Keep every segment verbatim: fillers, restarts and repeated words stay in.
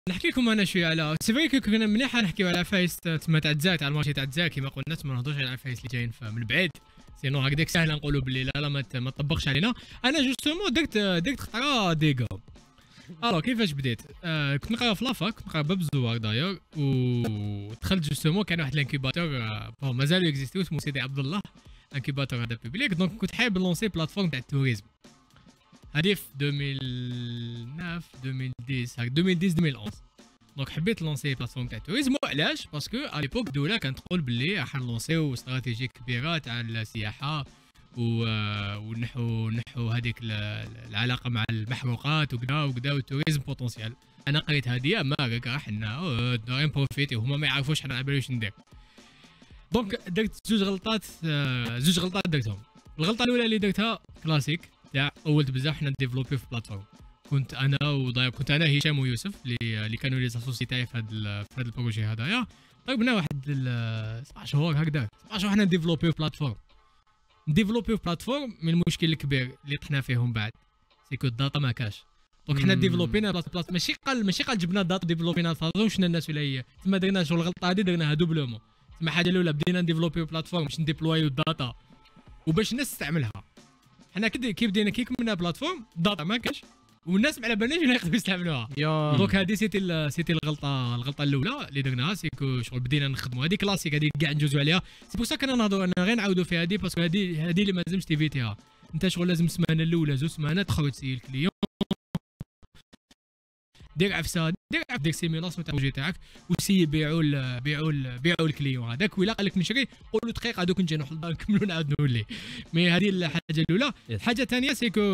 نحكي لكم انا شويه على سي فري كنا مليحه نحكيو على عفايس تما تاع الجزائر تاع المارشي تاع الجزائر كيما قلنا ما نهضروش على العفايس اللي جايين من بعيد سينو هكذاك ساهله نقولوا باللي لا لا ما ما تطبقش علينا. انا جوستومون درت درت خطره ديغا. الو كيفاش بديت؟ آه كنت نقرا في لافاك كنت نقرا باب الزوار دايور ودخلت جوستومون كان واحد الانكيباتور بون مازال اكزيستي اسمه سيدي عبد الله انكيباتور هذا بوبليك دونك كنت حابب لونسي بلاتفورم تاع التوريزم هذه في ألفين وتسعة ألفين وعشرة ألفين وعشرة ألفين وحداش دونك حبيت لونسي بلاتفورم تاع التوريزم. وعلاش؟ باسكو ا ليبوك الدوله كانت تقول باللي راح نلونسيو استراتيجي كبيره تاع السياحه و ونحو نحو هذيك العلاقه مع المحروقات وكذا وكذا والتوريزم بوتونسيال. انا قريت هذه ما راح حنا دايرين بروفيتي وهما ما يعرفوش حنا على واش ندير. دونك درت زوج غلطات زوج غلطات درتهم. الغلطه الاولى اللي درتها كلاسيك تاع اولت بزاف حنا ديفلوبي في بلاتفورم. كنت انا وضايع كنت انا هشام ويوسف اللي اللي كانوا لي زاسوسي تاعي في هذا في هذا البروجي هذايا. طيبنا واحد سبع شهور هكذا سبع شهور حنا ديفلوبي في بلاتفورم ديفلوبي في بلاتفورم. من المشكل الكبير اللي طحنا فيهم بعد سيكو الداتا ما كاش. دونك حنا ديفلوبينا بلاص بلاص ماشي قال ماشي قال جبنا الداتا ديفلوبينا الفازون شنا الناس ولا هي تما درنا شغل الغلطه هذه درناها دوبلومون. تما حاجه الاولى بدينا نديفلوبيو بلاتفورم باش نديبلويو الداتا وباش الناس تستعملها. حنا كي بدينا كي كملنا بلاتفورم الداتا ما كاش والناس ما على بالناش ولا يقدروا يستعملوها. دونك هذه سيتي سيتي الغلطه الغلطه الاولى اللي درناها سيكو شغل بدينا نخدموا هذه كلاسيك هذه كاع ندوزو عليها. سي بور سا كنا نهضروا انا غير نعاودوا في هذه باسكو هذه هذه اللي ما لازمش تيفيتيها. انت شغل لازم السمانه الاولى زوج سمانات تخرج تسيي الكليون دير عفسه دير عف دير سيميلاسيون تاع البروجي تاعك وسي بيعوا بيعوا بيعوا الكليون هذاك ولا قال لك نشري قول له دقيقه هذوك نجي نروح نكملوا نعاود نولي. مي هذه الحاجه الاولى. الحاجه الثانيه سيكو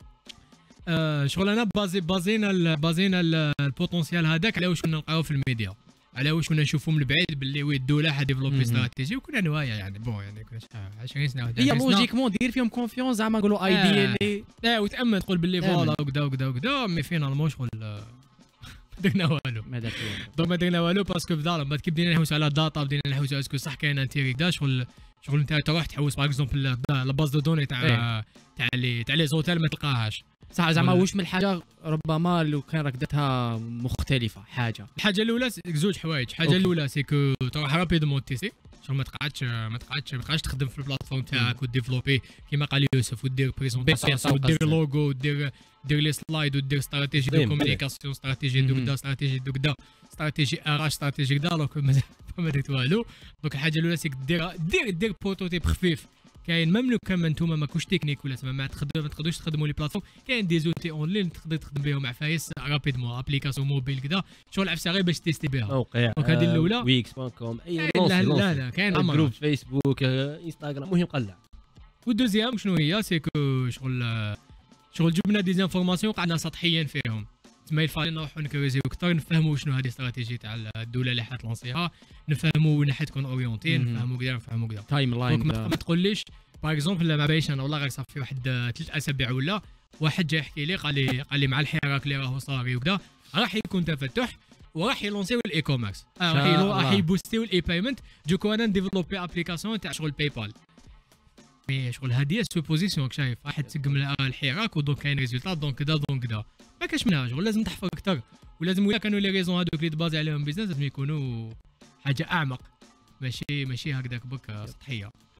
آه شغل انا بازي بازينا بازينا البوتونسيال هذاك على واش كنا نلقاو في الميديا على واش كنا نشوفوا من بعيد باللي وي الدوله حديفلوبي استراتيجي وكنا نوايا يعني بون يعني كنا عشرين سنه هي لوجيكمون دير فيهم كونفيونس زعما نقولوا اي دي اللي اه وتامن تقول باللي فوالا وكذا وكذا وكذا. مي فينالمون شغل ما درنا والو ما درنا والو. دونك ما درنا والو باسكو في دار بعد كي بدينا نحوسوا على الداتا بدينا نحوسوا اسكو صح كاين انتيري كدا شغل شغل انت تروح تحوس باغ اكزومبل لا باز دو دوني تاع تاع لي تاع لي زوتيل ما تلقاهاش صح زعما واش من الحاجه ربما لو كان راك درتها مختلفه. حاجه الحاجه الاولى زوج حوايج. الحاجه الاولى سيكو تروح رابيدمون تيسي شغل ما تقعدش ما تقعدش ما تقعدش تخدم في البلاتفورم تاعك وديفلوبي كيما قال يوسف ودير بريزونطاسيون ودير لوغو ودير دير لي سلايد ودير استراتيجي دو كومونيكاسيون استراتيجي دو كدا استراتيجي دو كدا استراتيجي ار اش استراتيجي كدا دونك ما درت والو. دونك الحاجه الاولى سيك دير دير دير بروتوتيب خفيف كاين ميم لو كان انتوما ماكوش تكنيك ولا تما ما تقدروا ما تقدروش تخدموا لي بلاتفورم كاين دي زوتي اون لين تقدر تخدم بهم عفايس رابيدمون ابليكاسيون موبيل كذا شغل عفسه غير باش تيستي بها. موقع دونك هذه الاولى ويكس بوان كوم اي لا لا لا كاين جروب فيسبوك انستغرام المهم قلع. والدوزيام شنو هي سيكو شغل شغل جبنا دي زانفورماسيون قعدنا سطحيا فيهم تما يفعل نروحوا نكريزيو اكثر نفهموا شنو هذه الاستراتيجيه تاع الدوله اللي حتلونسيها نفهموا وين حتكون اورينتي نفهموا كذا نفهموا كذا تايم لاين. ما تقوليش باغ اكزومبل ما بايش انا والله غير صافي واحد ثلاث اسابيع ولا واحد جا يحكي لي قال لي قال لي مع الحراك اللي راهو صاري وكذا راح يكون تفتح وراح يلونسيو الاي كوميرس راح يبوستيو الاي بايمنت دوكو انا نديفلوبي ابليكاسيون تاع شغل باي بال. مي شغل هذه سوبوزيسيون شايف راح تسقم الحراك ودونك كاين ريزولتا دونك كذا دونك كذا ما كاش منها شغل لازم تحفظ اكثر ولازم ولا كانوا لي ريزون هذوك اللي تبازي عليهم بيزنس لازم يكونوا حاجه اعمق ماشي ماشي هكذاك بك سطحيه.